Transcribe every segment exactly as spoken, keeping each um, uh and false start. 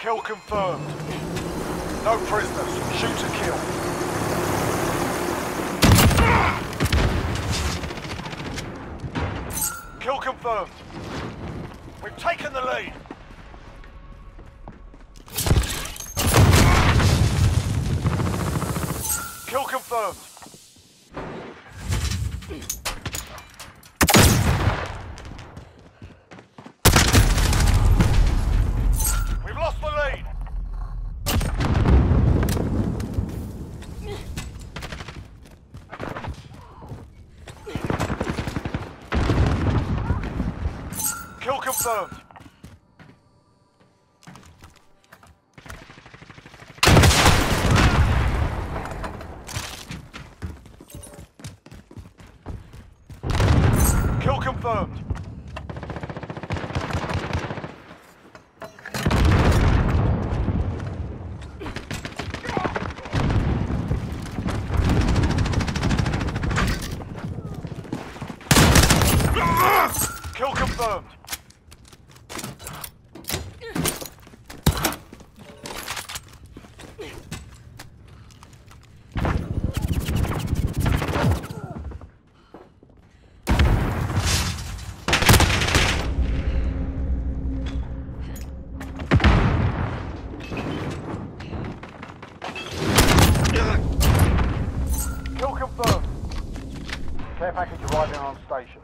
Kill confirmed. No prisoners. Shoot to kill. Kill confirmed. We've taken the lead. Kill confirmed. We've lost the lead. Kill confirmed. Kill confirmed. Kill confirmed. Kill confirmed. Care package arriving on station.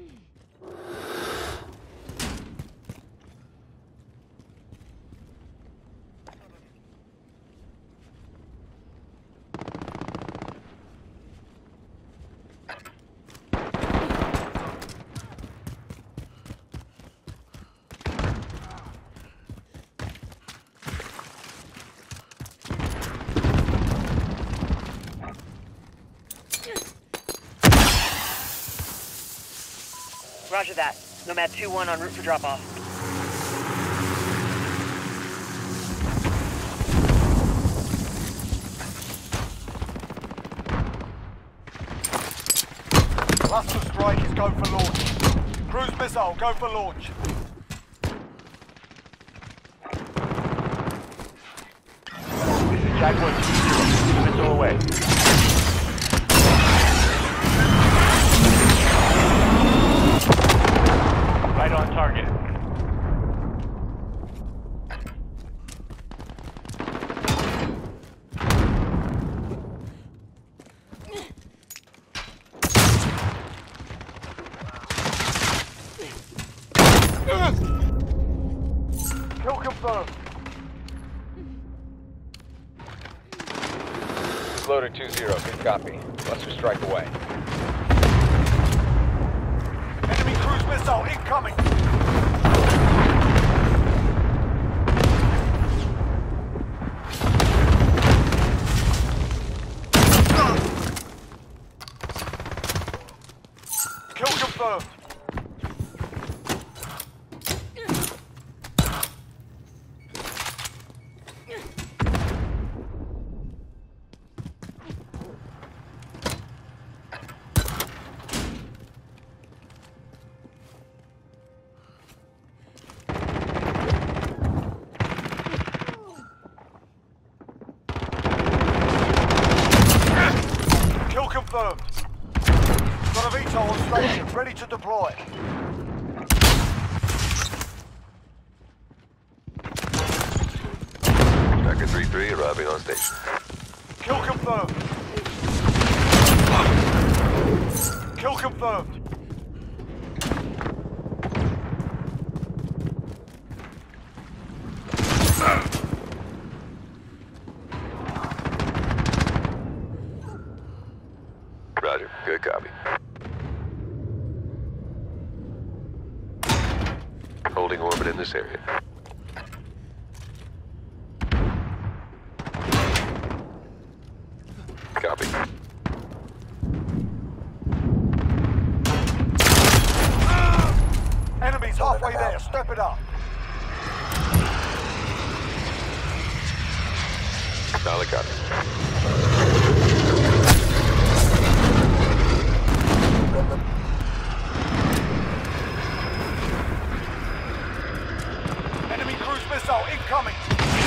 Roger that. Nomad two one en route for drop-off. Cluster strike is go for launch. Cruise missile, go for launch. This is Jaguar two zero. Missile away. Right on target. Kill confirmed. Loader two zero, good copy. Cluster strike away. Enemy cruise missile incoming. Kill confirmed. Kill confirmed. Got a V TOL on station, ready to deploy. Tracker three three arriving on station. Kill confirmed. Kill confirmed. Roger, good copy. Holding orbit in this area. Copy. Enemies halfway there, step it up. Solid copy. Enemy cruise missile incoming.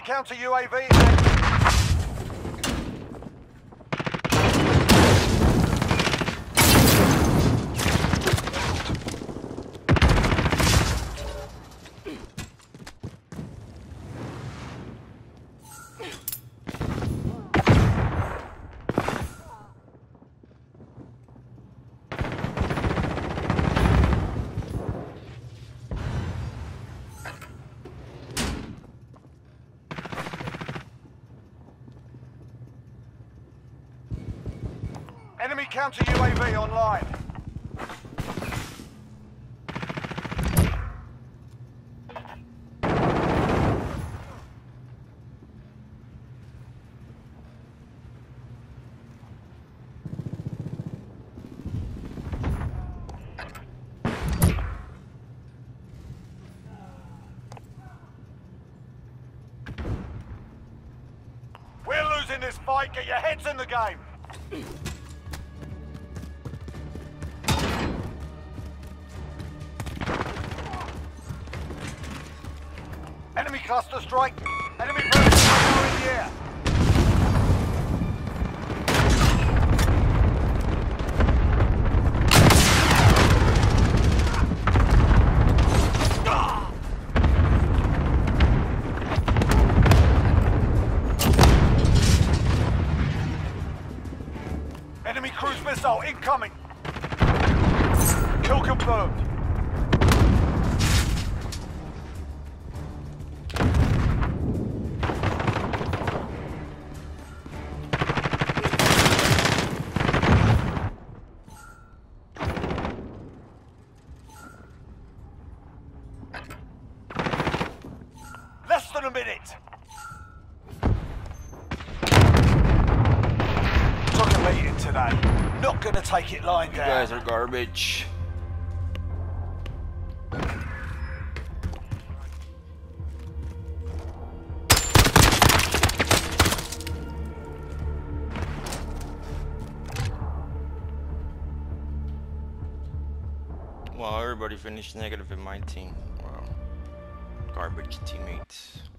counter U A V is active. Enemy counter U A V online. We're losing this fight. Get your heads in the game. Enemy cluster strike. Enemy personnel in the air. Enemy cruise missile incoming. Kill confirmed. Less than a minute. Took a meeting today. Not gonna take it lying down. You guys are garbage. Wow, everybody finished negative in my team. Wow. Garbage teammates.